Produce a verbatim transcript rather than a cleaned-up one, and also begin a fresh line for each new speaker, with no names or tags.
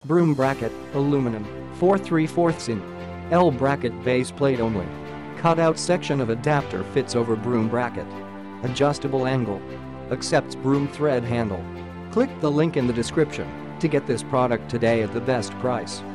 Broom bracket, aluminum, four three fourths in. L bracket base plate only. Cutout section of adapter fits over broom bracket. Adjustable angle. Accepts broom thread handle. Click the link in the description to get this product today at the best price.